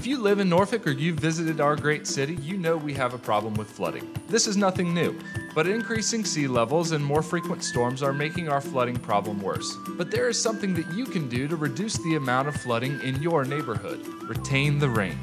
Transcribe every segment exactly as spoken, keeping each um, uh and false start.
If you live in Norfolk or you've visited our great city, you know we have a problem with flooding. This is nothing new, but increasing sea levels and more frequent storms are making our flooding problem worse. But there is something that you can do to reduce the amount of flooding in your neighborhood. Retain the rain.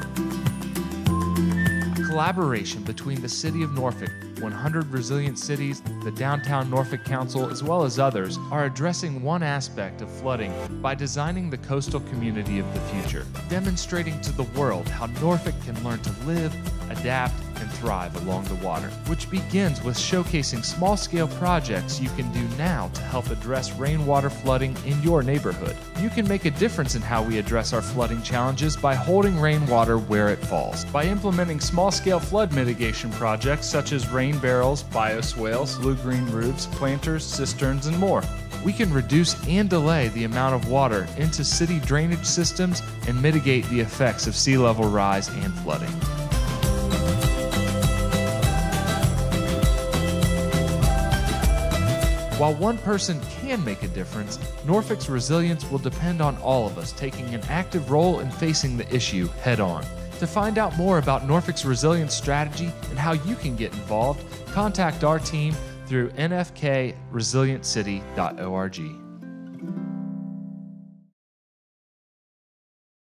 Collaboration between the City of Norfolk, one hundred Resilient Cities, the downtown Norfolk Council, as well as others, are addressing one aspect of flooding by designing the coastal community of the future, demonstrating to the world how Norfolk can learn to live, adapt, and thrive along the water, which begins with showcasing small-scale projects you can do now to help address rainwater flooding in your neighborhood. You can make a difference in how we address our flooding challenges by holding rainwater where it falls, by implementing small-scale flood mitigation projects such as rain barrels, bioswales, blue-green roofs, planters, cisterns, and more. We can reduce and delay the amount of water into city drainage systems and mitigate the effects of sea level rise and flooding. While one person can make a difference, Norfolk's resilience will depend on all of us taking an active role in facing the issue head on. To find out more about Norfolk's resilience strategy and how you can get involved, contact our team through n f k resilient city dot org.